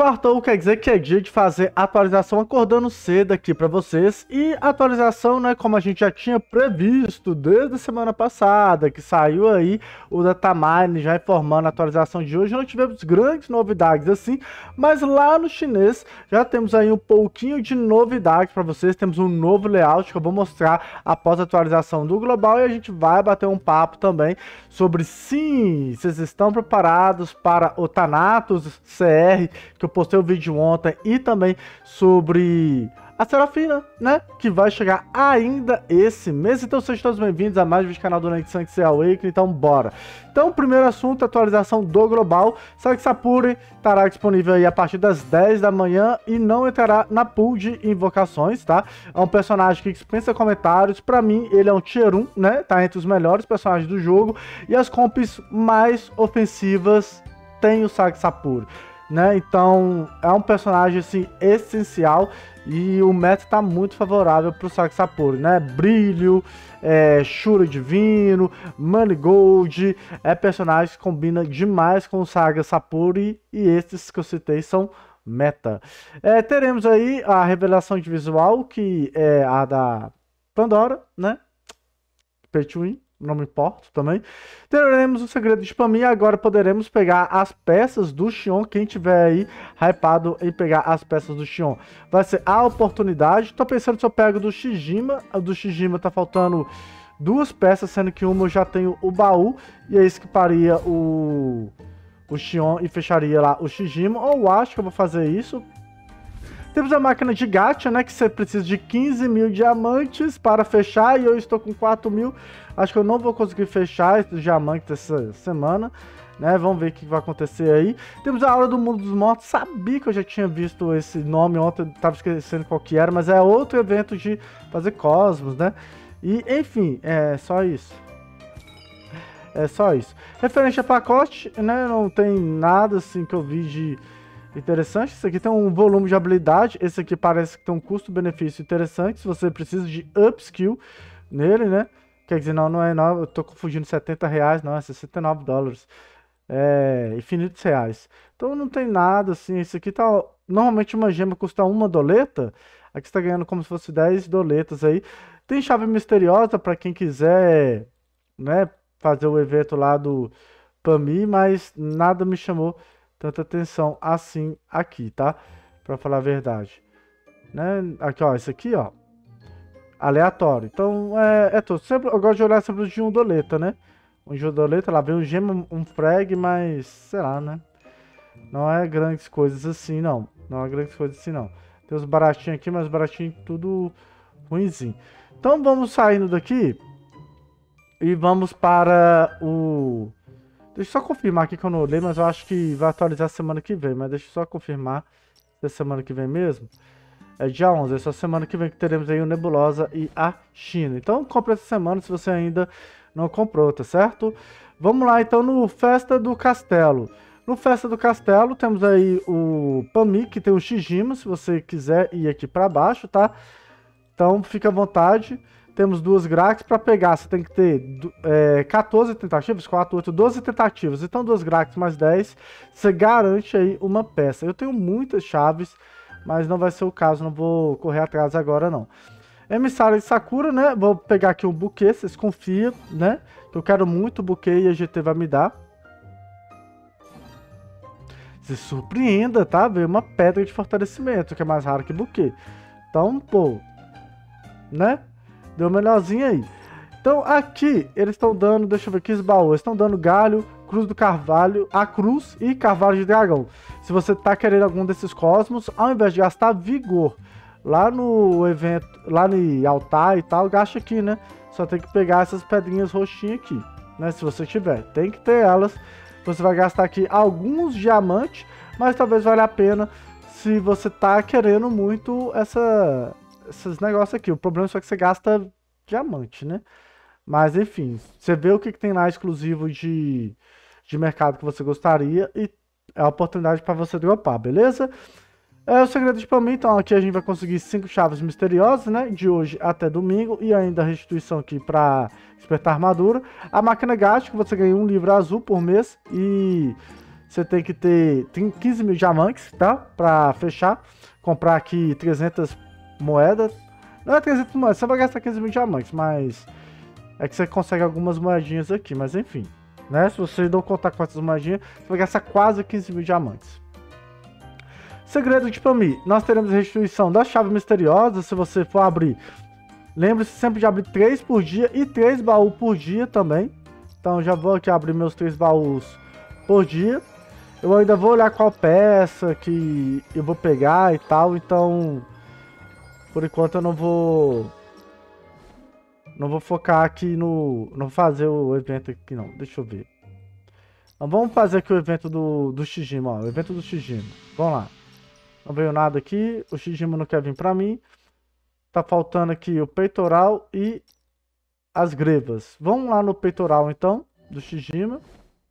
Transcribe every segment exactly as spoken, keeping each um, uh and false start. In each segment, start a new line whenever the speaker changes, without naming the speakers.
Quartou quer dizer que é dia de fazer atualização acordando cedo aqui para vocês. E atualização, né, como a gente já tinha previsto desde a semana passada, que saiu aí o Datamine já informando a atualização de hoje. Não tivemos grandes novidades assim, mas lá no chinês já temos aí um pouquinho de novidade para vocês. Temos um novo layout que eu vou mostrar após a atualização do global, e a gente vai bater um papo também sobre sim, vocês estão preparados para o Thanatos C R, que eu postei o vídeo ontem, e também sobre a Serafina, né, que vai chegar ainda esse mês. Então sejam todos bem-vindos a mais um vídeo do canal do Nexanx Awakening. Então bora. Então o primeiro assunto, atualização do global. Sabe Sapuri estará disponível aí a partir das dez da manhã e não entrará na pool de invocações, tá? É um personagem que dispensa comentários. Pra mim ele é um tier um, né, tá entre os melhores personagens do jogo, e as comps mais ofensivas tem o Saga Sapuri, né? Então é um personagem assim essencial, e o meta tá muito favorável pro Saga Sapuri, né? Brilho, é, Shura Divino, Manigold, é personagem que combina demais com o Saga Sapuri, e esses que eu citei são meta. É, teremos aí a revelação de visual, que é a da Pandora, né? Pay to Win. Não me importo também. Teremos o segredo de Spam, e agora poderemos pegar as peças do Xion. Quem tiver aí hypado em pegar as peças do Xion, vai ser a oportunidade. Tô pensando se eu pego do Shijima. A do Shijima tá faltando duas peças, sendo que uma eu já tenho o baú, e é isso que paria o, o Xion e fecharia lá o Shijima. Ou acho que eu vou fazer isso. Temos a máquina de gacha, né, que você precisa de quinze mil diamantes para fechar, e eu estou com quatro mil. Acho que eu não vou conseguir fechar esses diamantes essa semana, né? Vamos ver o que vai acontecer aí. Temos a Hora do Mundo dos Mortos. Sabia que eu já tinha visto esse nome ontem, estava esquecendo qual que era, mas é outro evento de fazer cosmos, né? E, enfim, é só isso. É só isso. Referente a pacote, né, não tem nada assim que eu vi de interessante. Esse aqui tem um volume de habilidade. Esse aqui parece que tem um custo-benefício interessante, se você precisa de upskill nele, né? Quer dizer, não, não é não, eu tô confundindo setenta reais, não, é sessenta e nove dólares. É infinitos reais. Então não tem nada assim. Esse aqui tá. Normalmente uma gema custa uma doleta. Aqui você tá ganhando como se fosse dez doletas aí. Tem chave misteriosa para quem quiser, né, fazer o evento lá do Pami, mas nada me chamou tanta atenção assim aqui, tá? Pra falar a verdade, né? Aqui, ó, esse aqui, ó, aleatório. Então, é, é todo. Sempre, eu gosto de olhar sempre os de um doleta, né? Um de um doleta, lá vem um gema, um frag, mas, sei lá, né? Não é grandes coisas assim, não. Não é grandes coisas assim, não. Tem os baratinhos aqui, mas baratinho tudo ruimzinho. Então, vamos saindo daqui e vamos para o... Deixa eu só confirmar aqui que eu não olhei, mas eu acho que vai atualizar semana que vem. Mas deixa eu só confirmar se é semana que vem mesmo. É dia onze, é só semana que vem que teremos aí o Nebulosa e a China. Então compre essa semana se você ainda não comprou, tá certo? Vamos lá então no Festa do Castelo. No Festa do Castelo temos aí o Pami, que tem o Shijima, se você quiser ir aqui para baixo, tá? Então fica à vontade. Temos duas Grax para pegar, você tem que ter é, quatorze tentativas, quatro, oito, doze tentativas. Então duas Grax mais dez, você garante aí uma peça. Eu tenho muitas chaves, mas não vai ser o caso, não vou correr atrás agora não. Emissário de Sakura, né, vou pegar aqui um buquê, vocês confiam, né, que eu quero muito o buquê e a G T vai me dar. Se surpreenda, tá, veio uma pedra de fortalecimento, que é mais raro que buquê. Então, pô, né? Deu melhorzinho aí. Então aqui eles estão dando, deixa eu ver aqui os baús, estão dando galho, cruz do carvalho, a cruz e carvalho de dragão. Se você tá querendo algum desses cosmos, ao invés de gastar vigor lá no evento, lá no altar e tal, gasta aqui, né? Só tem que pegar essas pedrinhas roxinhas aqui, né? Se você tiver, tem que ter elas. Você vai gastar aqui alguns diamantes, mas talvez valha a pena se você tá querendo muito essa... esses negócios aqui. O problema é só que você gasta diamante, né? Mas enfim, você vê o que, que tem lá exclusivo de, de mercado que você gostaria, e é a oportunidade para você dropar, beleza? É o segredo de Spam. Então aqui a gente vai conseguir cinco chaves misteriosas, né? De hoje até domingo, e ainda a restituição aqui para despertar armadura. A máquina gacha, que você ganha um livro azul por mês, e você tem que ter tem quinze mil diamantes, tá? Pra fechar. Comprar aqui trezentas moedas. Não é trezentas moedas, você vai gastar quinze mil diamantes, mas... É que você consegue algumas moedinhas aqui, mas enfim. Né? Se você não contar com essas moedinhas, você vai gastar quase quinze mil diamantes. Segredo de Pami. Nós teremos restituição da chave misteriosa, se você for abrir. Lembre-se sempre de abrir três por dia e três baús por dia também. Então já vou aqui abrir meus três baús por dia. Eu ainda vou olhar qual peça que eu vou pegar e tal. Então, por enquanto eu não vou... Não vou focar aqui no... Não vou fazer o evento aqui não. Deixa eu ver. Então, vamos fazer aqui o evento do, do Shijima, ó. O evento do Shijima. Vamos lá. Não veio nada aqui. O Shijima não quer vir pra mim. Tá faltando aqui o peitoral e as grevas. Vamos lá no peitoral, então, do Shijima.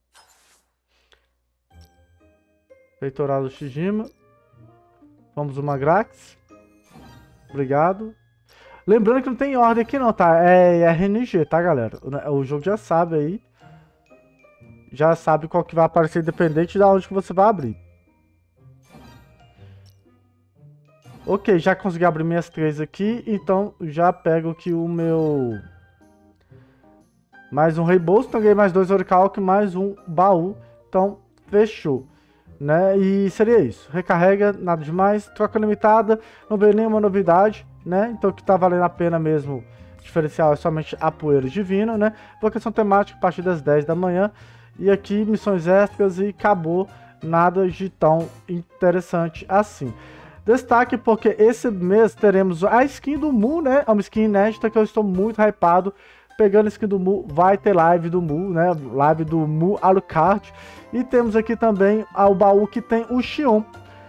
Peitoral do Shijima. Vamos uma Grax. Obrigado. Lembrando que não tem ordem aqui não, tá? É R N G, tá, galera? O, o jogo já sabe aí. Já sabe qual que vai aparecer, independente de onde que você vai abrir. Ok, já consegui abrir minhas três aqui, então já pego aqui o meu... Mais um Rei Bolso, então ganhei mais dois Orichalk, mais um baú, então fechou, né? E seria isso, recarrega, nada demais, troca limitada, não veio nenhuma novidade, né? Então o que tá valendo a pena mesmo, diferencial é somente a Poeira Divina, né? Vocação temática a partir das dez da manhã, e aqui missões extras e acabou, nada de tão interessante assim. Destaque porque esse mês teremos a skin do Mu, né? É uma skin inédita que eu estou muito hypado. Pegando a skin do Mu, vai ter live do Mu, né? Live do Mu Alucard. E temos aqui também o baú que tem o Xion.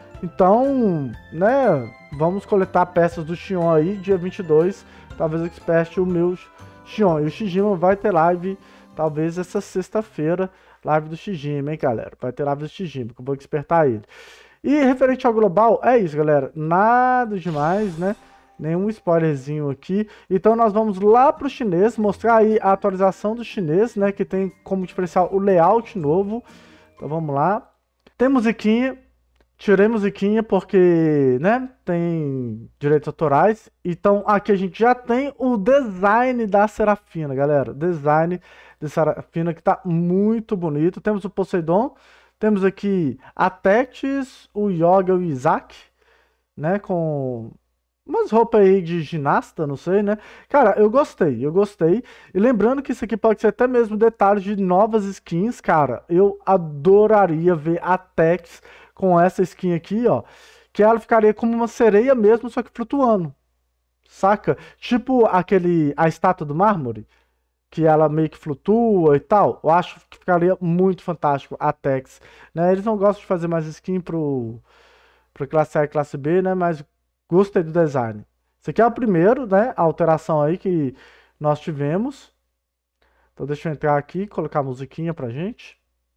Então, né? Vamos coletar peças do Xion aí, dia vinte e dois. Talvez eu experte o meu Xion. E o Shijima vai ter live, talvez essa sexta-feira. Live do Shijima, hein, galera? Vai ter live do Shijima, que eu vou despertar ele. E referente ao global, é isso, galera. Nada demais, né? Nenhum spoilerzinho aqui. Então nós vamos lá pro chinês, mostrar aí a atualização do chinês, né? Que tem como diferencial o layout novo. Então vamos lá. Tem musiquinha. Tirei musiquinha porque, né? Tem direitos autorais. Então aqui a gente já tem o design da Serafina, galera. Design de Serafina que tá muito bonito. Temos o Poseidon. Temos aqui a Tétis, o Yoga e o Isaac, né, com umas roupas aí de ginasta, não sei, né. Cara, eu gostei, eu gostei. E lembrando que isso aqui pode ser até mesmo detalhes de novas skins, cara. Eu adoraria ver a Tétis com essa skin aqui, ó, que ela ficaria como uma sereia mesmo, só que flutuando, saca? Tipo aquele, a estátua do mármore, que ela meio que flutua e tal. Eu acho que ficaria muito fantástico a Tex, né? Eles não gostam de fazer mais skin pro, pro classe A e classe B, né? Mas gostei do design. Esse aqui é o primeiro, né? A alteração aí que nós tivemos. Então deixa eu entrar aqui e colocar a musiquinha pra gente.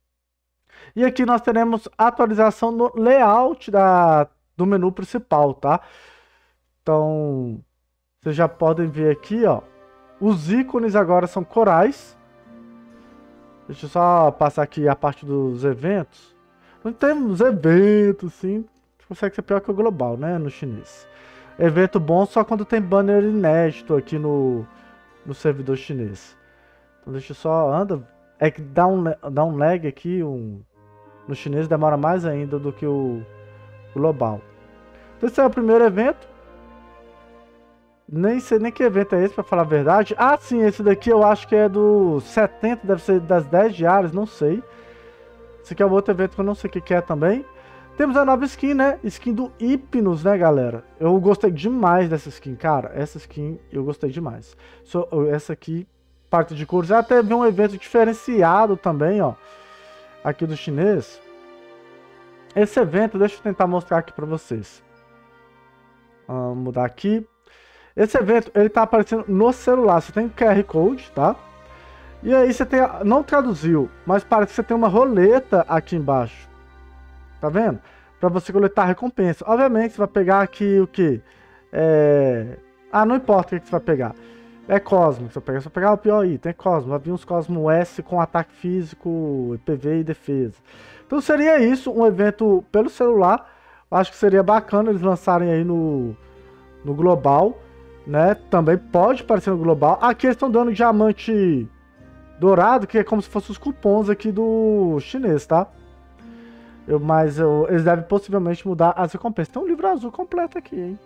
E aqui nós teremos atualização no layout da, do menu principal, tá? Então, vocês já podem ver aqui, ó. Os ícones agora são corais. Deixa eu só passar aqui a parte dos eventos. Não temos eventos, sim. Consegue ser pior que o global, né? No chinês. Evento bom só quando tem banner inédito aqui no, no servidor chinês. Então deixa eu só... Anda. É que dá um, dá um lag aqui. Um, no chinês demora mais ainda do que o global. Então esse é o primeiro evento. Nem sei nem que evento é esse, pra falar a verdade. Ah, sim, esse daqui eu acho que é do setenta, deve ser das dez diárias, não sei. Esse aqui é um outro evento que eu não sei o que, que é também. Temos a nova skin, né? Skin do Hypnos, né, galera? Eu gostei demais dessa skin, cara. Essa skin eu gostei demais. So, essa aqui, parte de cores. Até vi um evento diferenciado também, ó. Aqui do chinês. Esse evento, deixa eu tentar mostrar aqui pra vocês. Vamos mudar aqui. Esse evento, ele tá aparecendo no celular. Você tem o Q R Code, tá? E aí você tem... Não traduziu, mas parece que você tem uma roleta aqui embaixo. Tá vendo? Pra você coletar recompensa. Obviamente, você vai pegar aqui o quê? É... Ah, não importa o que você vai pegar. É Cosmo, se eu pegar, se eu pegar o pior item, é Cosmo. Vai vir uns Cosmo S com ataque físico, P V e defesa. Então seria isso, um evento pelo celular. Acho que seria bacana eles lançarem aí no, no global, né? Também pode aparecer no global. Aqui eles estão dando diamante dourado, que é como se fossem os cupons aqui do chinês, tá? Eu, mas eu, eles devem possivelmente mudar as recompensas. Tem um livro azul completo aqui, hein?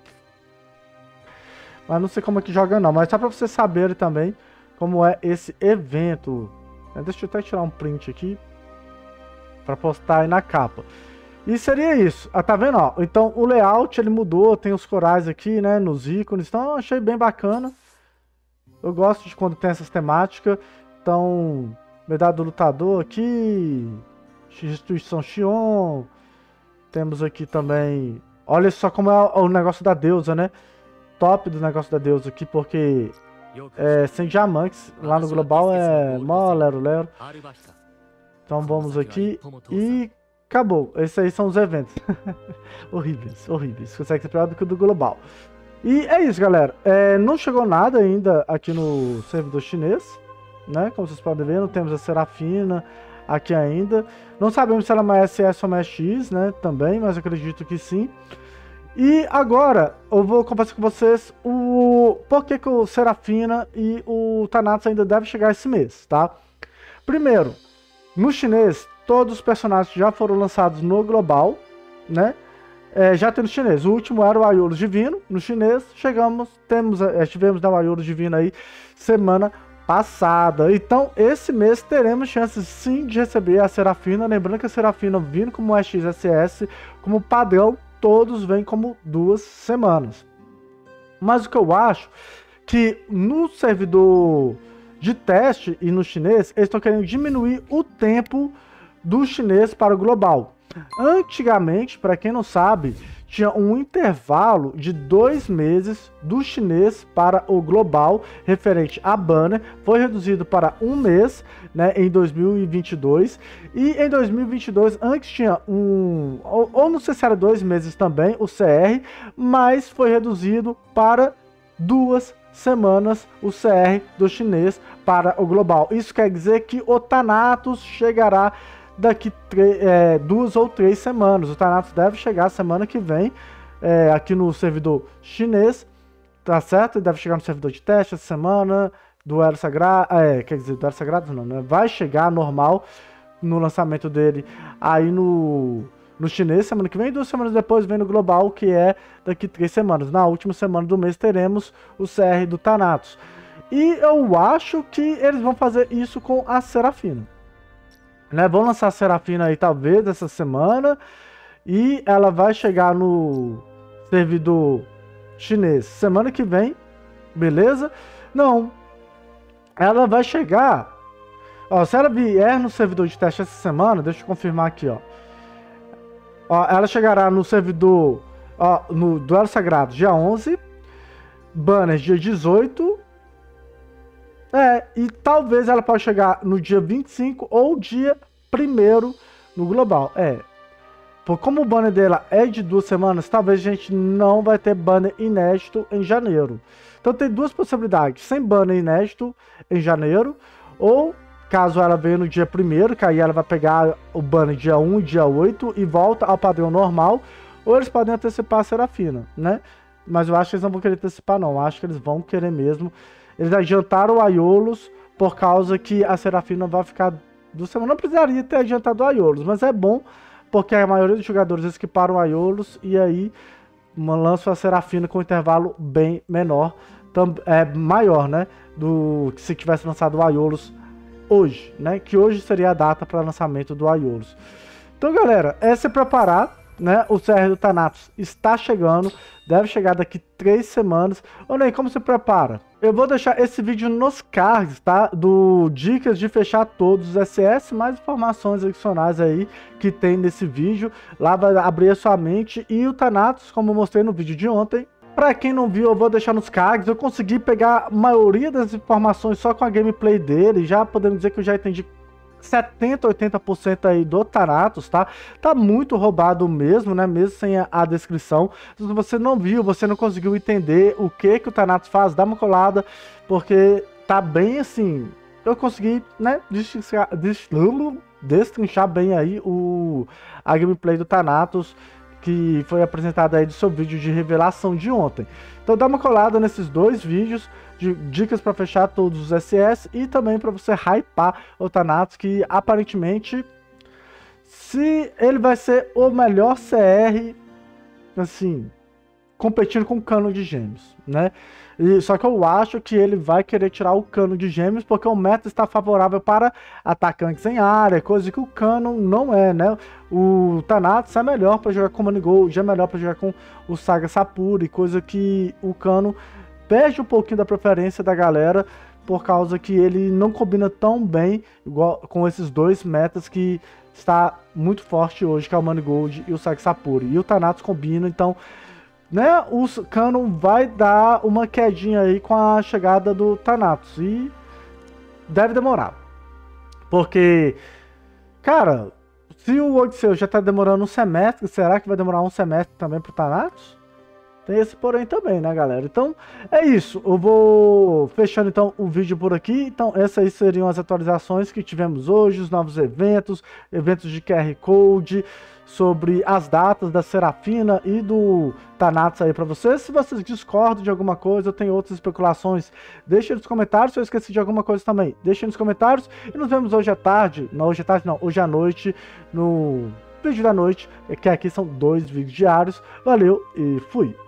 Mas não sei como é que joga não. Mas só pra vocês saberem também como é esse evento. Deixa eu até tirar um print aqui pra postar aí na capa. E seria isso. Ah, tá vendo, ó? Então o layout ele mudou. Tem os corais aqui, né? Nos ícones. Então eu achei bem bacana. Eu gosto de quando tem essas temáticas. Então, medalha do lutador aqui. Restituição Xion. Temos aqui também. Olha só como é o negócio da deusa, né? Top do negócio da deusa aqui, porque é, sem diamantes lá no global é mó lero lero. Então vamos aqui e acabou. Esses aí são os eventos. Horríveis, horríveis. Consegue ser pior do que o do global. E é isso, galera. É, não chegou nada ainda aqui no servidor chinês, né? Como vocês podem ver, não temos a Serafina aqui ainda. Não sabemos se ela é uma S S ou uma X, né? Também, mas acredito que sim. E agora eu vou conversar com vocês o por que, que o Serafina e o Thanatos ainda devem chegar esse mês, tá? Primeiro, no chinês, todos os personagens já foram lançados no global, né? É, já tem no chinês. O último era o Aiolus Divino. No chinês, chegamos, temos, é, tivemos o Aiolus Divino aí semana passada. Então, esse mês teremos chances sim de receber a Serafina. Lembrando que a Serafina vindo como X S S, como padrão, todos vêm como duas semanas. Mas o que eu acho que no servidor de teste e no chinês, eles estão querendo diminuir o tempo do chinês para o global. Antigamente, para quem não sabe, tinha um intervalo de dois meses do chinês para o global referente a banner. Foi reduzido para um mês, né, em dois mil e vinte e dois. E em dois mil e vinte e dois, antes tinha um... Ou, ou não sei se era dois meses também, o C R, mas foi reduzido para duas semanas o C R do chinês para o global. Isso quer dizer que o Thanatos chegará daqui é, duas ou três semanas. O Thanatos deve chegar semana que vem é, aqui no servidor chinês, tá certo? Ele deve chegar no servidor de teste essa semana, duelo sagrado, é, quer dizer, duelo sagrado não, né? Vai chegar normal no lançamento dele aí no, no chinês semana que vem, e duas semanas depois vem no global, que é daqui três semanas. Na última semana do mês teremos o C R do Thanatos. E eu acho que eles vão fazer isso com a Serafina. Né, vão lançar a Serafina aí talvez essa semana e ela vai chegar no servidor chinês semana que vem, beleza? Não, ela vai chegar, ó, se ela vier no servidor de teste essa semana, deixa eu confirmar aqui, ó, ó ela chegará no servidor, ó, no Duelo Sagrado dia onze, Banners dia dezoito. É, e talvez ela possa chegar no dia vinte e cinco ou dia primeiro no global. É, por como o banner dela é de duas semanas, talvez a gente não vai ter banner inédito em janeiro. Então tem duas possibilidades, sem banner inédito em janeiro, ou caso ela venha no dia primeiro, que aí ela vai pegar o banner dia um e dia oito e volta ao padrão normal, ou eles podem antecipar a Serafina, né? Mas eu acho que eles não vão querer antecipar não, eu acho que eles vão querer mesmo. Eles adiantaram o Aiolus por causa que a Serafina vai ficar duas semanas. Não precisaria ter adiantado o Aiolus, mas é bom porque a maioria dos jogadores equiparam o Aiolus e aí lançam a Serafina com um intervalo bem menor, é maior, né, do que se tivesse lançado o Aiolus hoje, né, que hoje seria a data para lançamento do Aiolus. Então, galera, é se preparar, né, o C R do Thanatos está chegando, deve chegar daqui três semanas. Ô Ney, como se prepara? Eu vou deixar esse vídeo nos cards, tá? Do dicas de fechar todos os S S, mais informações adicionais aí que tem nesse vídeo. Lá vai abrir a sua mente. E o Thanatos, como eu mostrei no vídeo de ontem, pra quem não viu, eu vou deixar nos cards. Eu consegui pegar a maioria das informações só com a gameplay dele. Já podemos dizer que eu já entendi setenta, oitenta por cento aí do Thanatos, tá? Tá muito roubado mesmo, né? Mesmo sem a, a descrição. Se você não viu, você não conseguiu entender o que que o Thanatos faz, dá uma colada, porque tá bem assim... Eu consegui, né, destrinchar, destrinchar bem aí o, a gameplay do Thanatos, que foi apresentada aí do seu vídeo de revelação de ontem. Então dá uma colada nesses dois vídeos, de dicas para fechar todos os S S e também para você hypar o Thanatos, que aparentemente, se ele vai ser o melhor C R, assim, competindo com o Cano de Gêmeos, né? E, só que eu acho que ele vai querer tirar o Cano de Gêmeos, porque o meta está favorável para atacantes em área, coisa que o Cano não é, né? O Thanatos é melhor para jogar com o Manigold, é melhor para jogar com o Saga Sapuri, coisa que o Cano perde um pouquinho da preferência da galera, por causa que ele não combina tão bem igual, com esses dois metas que está muito forte hoje, que é o Manigold e o Saga Sapuri. E o Thanatos combina, então... né, o Cano vai dar uma quedinha aí com a chegada do Thanatos, e deve demorar, porque, cara, se o Odisseu já tá demorando um semestre, será que vai demorar um semestre também pro Thanatos? Tem esse porém também, né, galera? Então, é isso. Eu vou fechando, então, o vídeo por aqui. Então, essas aí seriam as atualizações que tivemos hoje, os novos eventos, eventos de Q R Code, sobre as datas da Serafina e do Thanatos aí pra vocês. Se vocês discordam de alguma coisa, eu tenho outras especulações, deixem nos comentários. Se eu esqueci de alguma coisa também, deixem nos comentários. E nos vemos hoje à tarde, não hoje à tarde não, hoje à noite, no vídeo da noite, que aqui são dois vídeos diários. Valeu e fui!